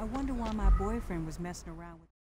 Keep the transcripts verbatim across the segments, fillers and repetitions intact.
I wonder why my boyfriend was messing around with...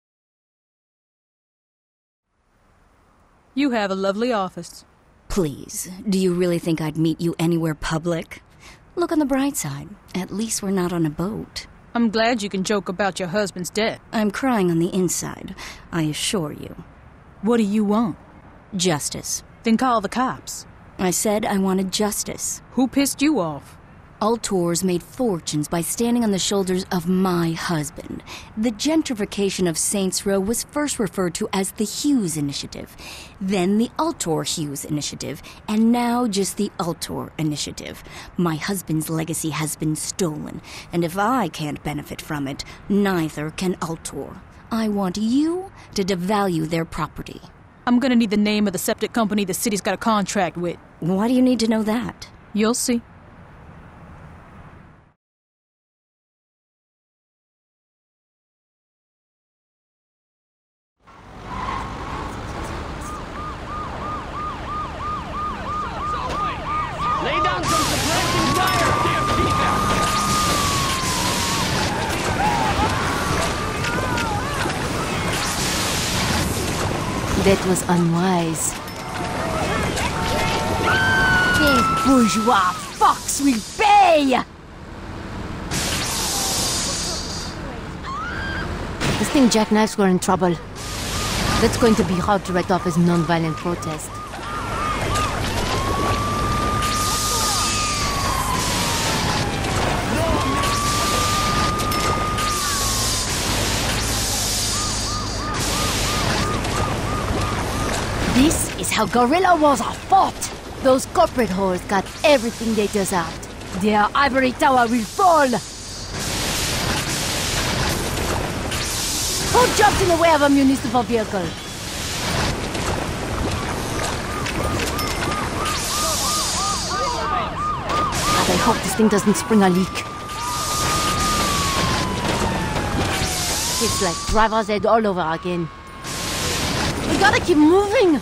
You have a lovely office. Please, do you really think I'd meet you anywhere public? Look on the bright side. At least we're not on a boat. I'm glad you can joke about your husband's death. I'm crying on the inside, I assure you. What do you want? Justice. Then call the cops. I said I wanted justice. Who pissed you off? Ultors made fortunes by standing on the shoulders of my husband. The gentrification of Saints Row was first referred to as the Hughes Initiative, then the Ultor Hughes Initiative, and now just the Ultor Initiative. My husband's legacy has been stolen, and if I can't benefit from it, neither can Ultor. I want you to devalue their property. I'm gonna need the name of the septic company the city's got a contract with. Why do you need to know that? You'll see. Lay down some suppressing fire! That was unwise. These bourgeois fucks will pay! This thing jackknives were in trouble. That's going to be hard to write off as non-violent protest. This is how guerrilla wars are fought! Those corporate whores got everything they deserved. Their ivory tower will fall! Who jumped in the way of a municipal vehicle? God, I hope this thing doesn't spring a leak. It's like driver's ed all over again. We gotta keep moving!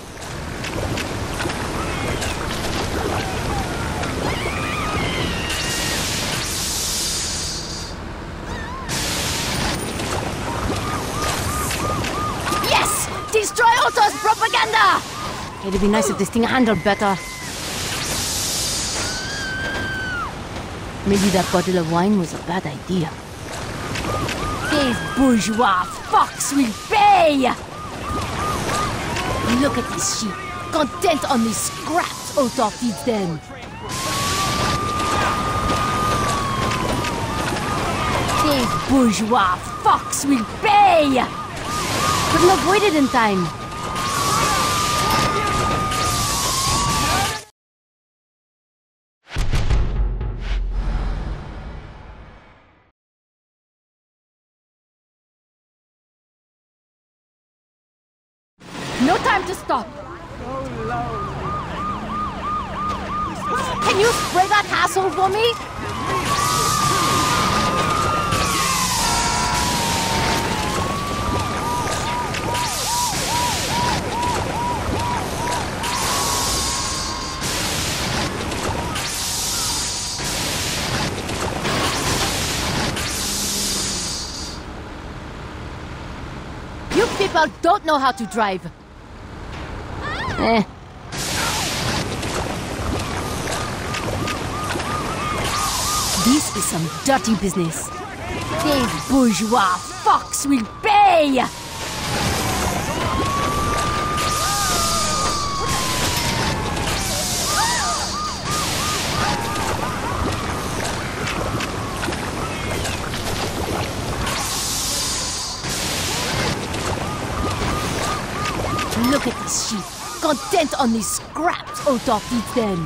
Yes! Destroy Otto's propaganda! It'd be nice if this thing handled better. Maybe that bottle of wine was a bad idea. These bourgeois fucks will pay! Look at this sheep, content on the scraps Otto feeds them. These bourgeois fucks will pay! Couldn't have waited in time. No time to stop! Can you spray that asshole for me? You people don't know how to drive. Eh. This is some dirty business. These bourgeois fucks will pay! Look at this sheep. Content on the scraps Otto feeds them.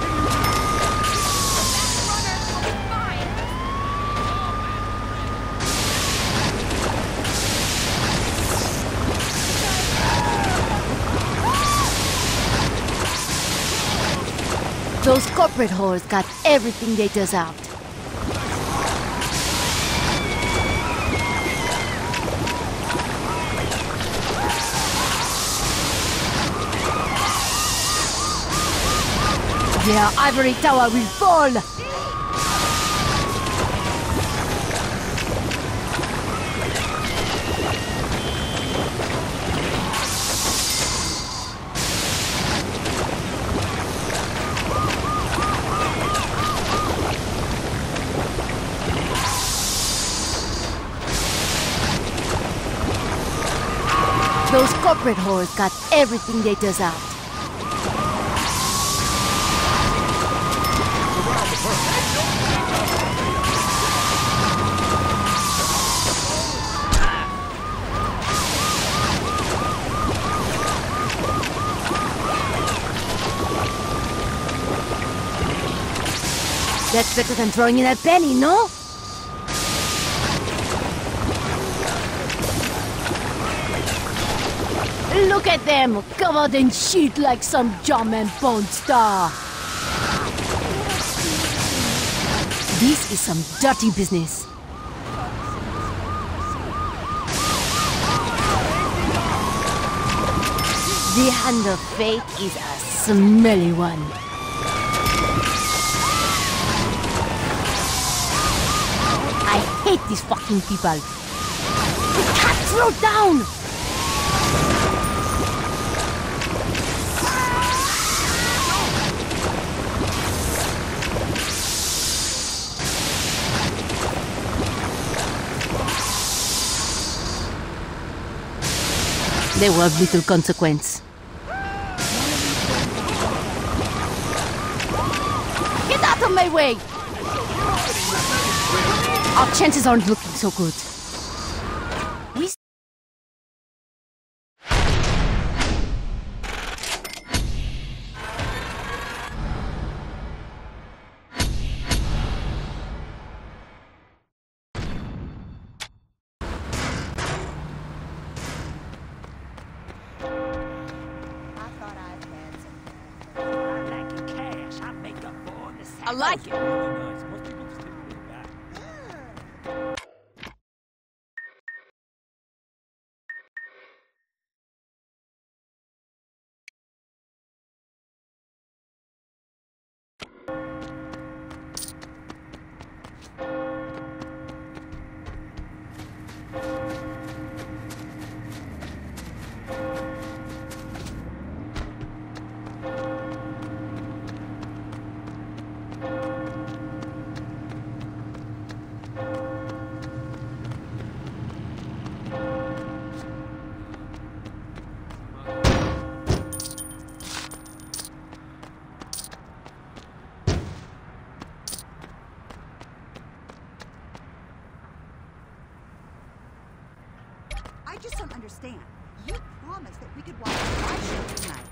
Those corporate whores got everything they deserved. Their ivory tower will fall! Those corporate whores got everything they deserved. That's better than throwing in a penny, no? Look at them, covered in shit like some German porn star. This is some dirty business. The hand of fate is a smelly one. I hate these fucking people. We can't throw down! They were of little consequence. Get out of my way! Our chances aren't looking so good. We I like it. I just don't understand. You promised that we could watch the live show tonight.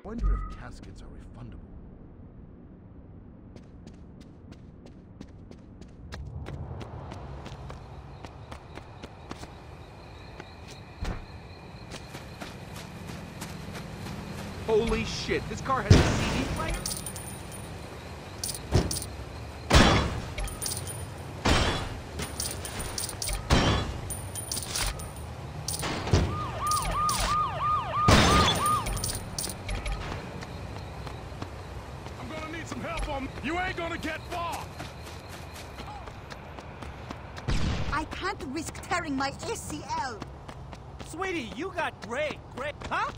wonder if caskets are refundable. Holy shit, this car has a C D player? I'm gonna need some help on... You ain't gonna get far! I can't risk tearing my A C L. Sweetie, you got great, great, huh?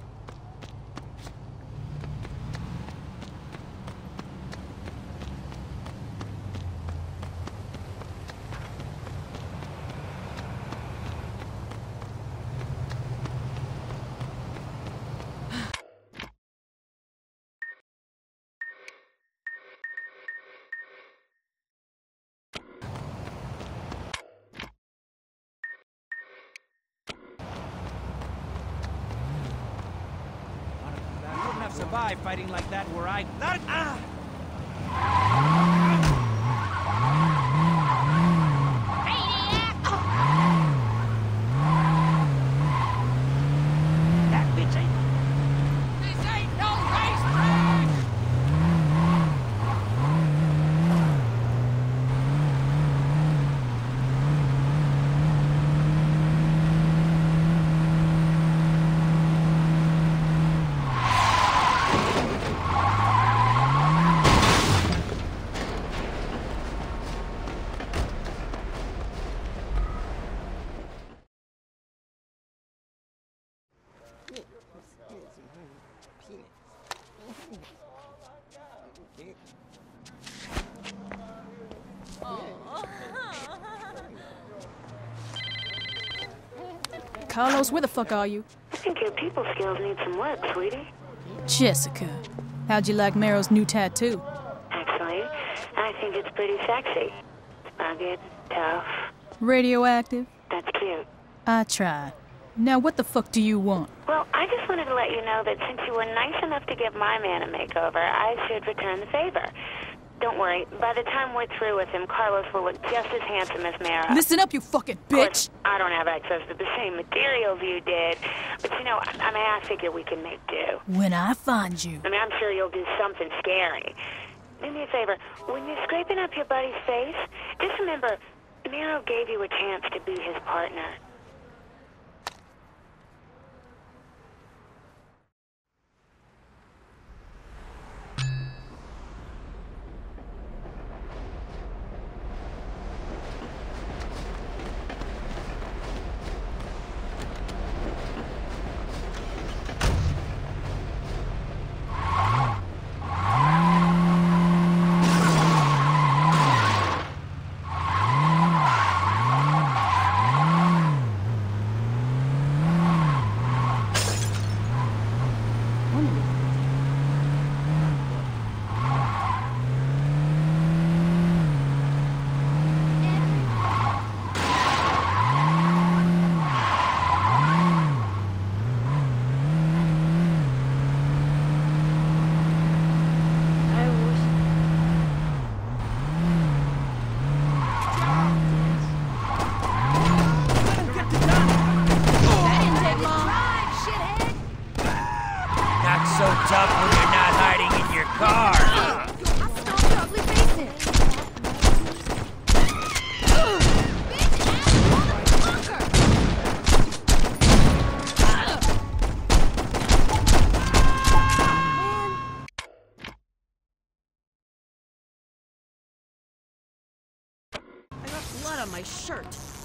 I wouldn't have survived fighting like that where I... Not, ah! That bitch ain't... This ain't no racetrack! Carlos, where the fuck are you? I think your people skills need some work, sweetie. Jessica, how'd you like Meryl's new tattoo? Actually, I think it's pretty sexy. Rugged, tough. Radioactive? That's cute. I tried. Now what the fuck do you want? Well, I just wanted to let you know that since you were nice enough to give my man a makeover, I should return the favor. Don't worry, by the time we're through with him, Carlos will look just as handsome as Mara. Listen up, you fucking Of course, bitch! I don't have access to the same materials you did, but you know, I, I mean, I figure we can make do. When I find you. I mean, I'm sure you'll do something scary. Do me a favor, when you're scraping up your buddy's face, just remember, Mero gave you a chance to be his partner. So tough when you're not hiding in your car. I got blood on my shirt.